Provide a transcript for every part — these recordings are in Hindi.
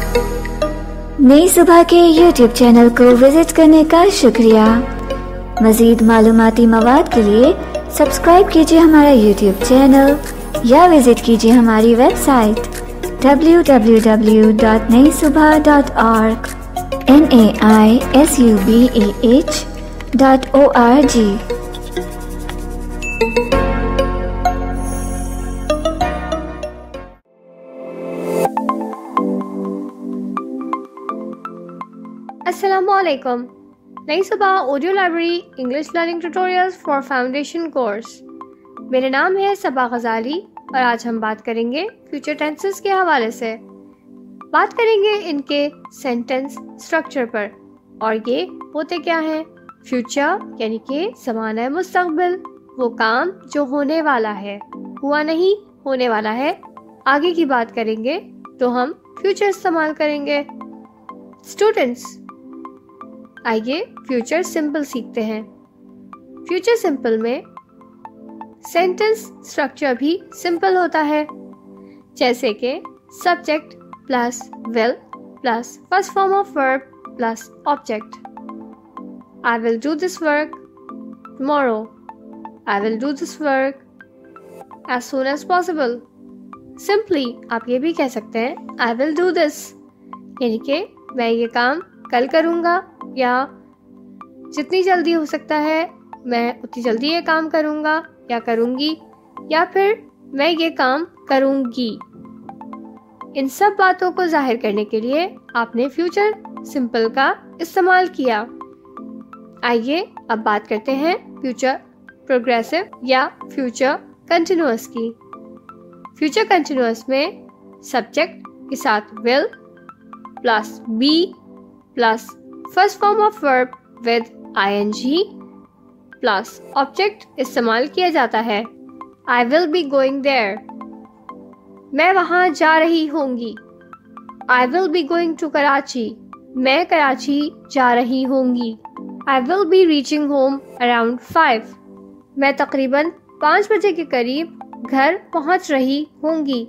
नई सुबह के YouTube चैनल को विजिट करने का शुक्रिया। मज़ीद मालूमाती मवाद के लिए सब्सक्राइब कीजिए हमारा YouTube चैनल या विजिट कीजिए हमारी वेबसाइट www.naisubah.org naisubah.org। अस्सलामुअलैकुम। Nai Subah audio library English learning tutorials for foundation course. मेरा नाम है सबा गजाली और आज हम बात करेंगे फ्यूचर टेंसेस के हवाले से। बात करेंगे इनके सेंटेंस स्ट्रक्चर पर और ये होते क्या हैं। फ्यूचर यानी कि ज़माना मुस्तक़बिल, वो काम जो होने वाला है, हुआ नहीं होने वाला है। आगे की बात करेंगे तो हम फ्यूचर इस्तेमाल करेंगे। स्टूडेंट्स, आइए फ्यूचर सिंपल सीखते हैं। फ्यूचर सिंपल में सेंटेंस स्ट्रक्चर भी सिंपल होता है, जैसे कि subject plus will plus first form of verb plus object. I will do this work tomorrow. I will do this work as soon as possible. Simply आप ये भी कह सकते हैं आई विल डू दिस, यानी कि मैं ये काम कल करूँगा या जितनी जल्दी हो सकता है मैं उतनी जल्दी ये काम करूँगा या करूँगी, या फिर मैं ये काम करूँगी। इन सब बातों को जाहिर करने के लिए आपने फ्यूचर सिंपल का इस्तेमाल किया। आइए अब बात करते हैं फ्यूचर प्रोग्रेसिव या फ्यूचर कंटिन्यूअस की। फ्यूचर कंटिन्यूअस में सब्जेक्ट के साथ will plus be plus first form of verb with ing plus object इस्तेमाल किया जाता है। I will be going there, मैं वहाँ जा रही होंगी। I will be going to Karachi, मैं कराची जा रही होंगी। I will be reaching home around 5, मैं तकरीबन 5 बजे के करीब घर पहुँच रही होंगी।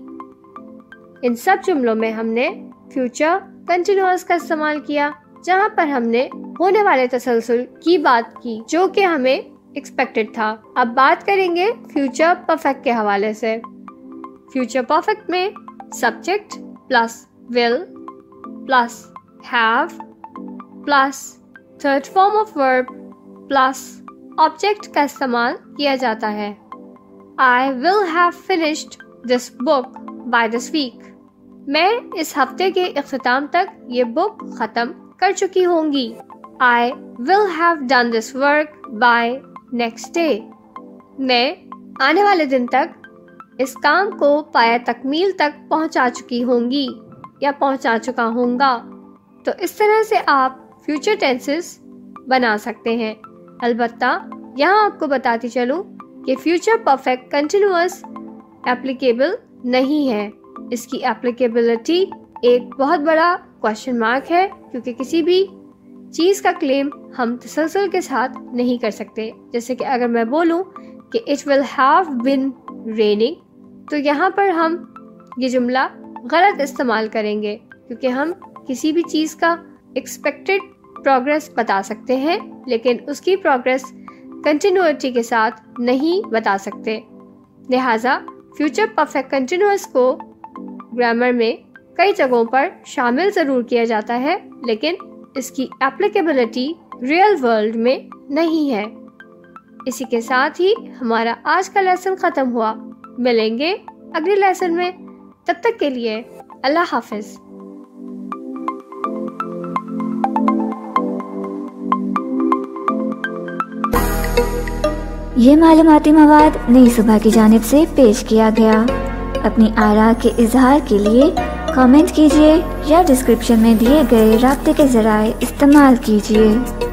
इन सब जुमलों में हमने फ्यूचर कंटिन्यूअस का इस्तेमाल किया, जहाँ पर हमने होने वाले तसलसल की बात की जो कि हमें एक्सपेक्टेड था। अब बात करेंगे फ्यूचर परफेक्ट के हवाले से। फ्यूचर परफेक्ट में subject plus will plus have plus third form of verb plus object का इस्तेमाल किया जाता है। I will have finished this book by this week, मैं इस हफ्ते के इख्तिताम तक ये बुक ख़त्म कर चुकी होंगी। I will have done this work by next day, मैं आने वाले दिन तक इस काम को पाया तकमील तक पहुंचा चुकी होंगी या पहुंचा चुका होऊंगा। तो इस तरह से आप फ्यूचर टेंसेस बना सकते हैं। अलबत्ता यहाँ आपको बताती चलूँ कि फ्यूचर परफेक्ट कंटिन्यूअस एप्लीकेबल नहीं है। इसकी एप्लीकेबिलिटी एक बहुत बड़ा क्वेश्चन मार्क है, क्योंकि किसी भी चीज़ का क्लेम हम तसलसल के साथ नहीं कर सकते। जैसे कि अगर मैं बोलूं कि it will have been raining, तो यहाँ पर हम ये जुमला गलत इस्तेमाल करेंगे, क्योंकि हम किसी भी चीज़ का एक्सपेक्टेड प्रोग्रेस बता सकते हैं, लेकिन उसकी प्रोग्रेस कंटिन्यूटी के साथ नहीं बता सकते। लिहाजा फ्यूचर परफेक्ट कंटिन्यूअस को ग्रामर में कई जगहों पर शामिल ज़रूर किया जाता है, लेकिन इसकी एप्लीकेबिलिटी रियल वर्ल्ड में नहीं है। इसी के साथ ही हमारा आज का लेसन ख़त्म हुआ। मिलेंगे अगले लेसन में, तब तक के लिए अल्लाह हाफिज़। ये मालूमाती मवाद नई सुबह की जानिब से पेश किया गया। अपनी आरा के इजहार के लिए कमेंट कीजिए या डिस्क्रिप्शन में दिए गए राब्ते के ज़राए इस्तेमाल कीजिए।